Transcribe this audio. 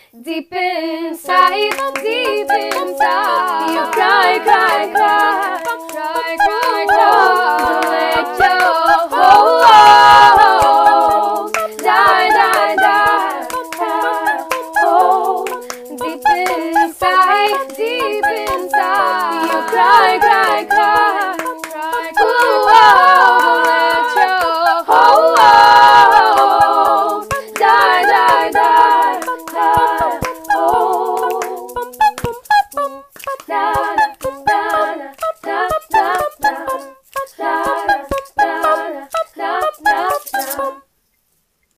Deep inside, deep inside, you cry, cry, cry, cry, cry, cry. Let your whole die, die, die, die. Oh, deep inside, you cry, cry, cry.